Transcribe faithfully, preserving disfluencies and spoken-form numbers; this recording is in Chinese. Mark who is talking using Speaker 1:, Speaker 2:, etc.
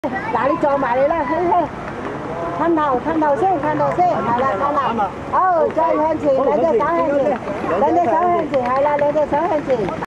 Speaker 1: 哪里走埋嚟啦，嘿嘿。探頭，探頭先，探頭先，係啦，探頭。好，再向前，兩隻手向前，兩隻手向前，係啦，兩隻手向前。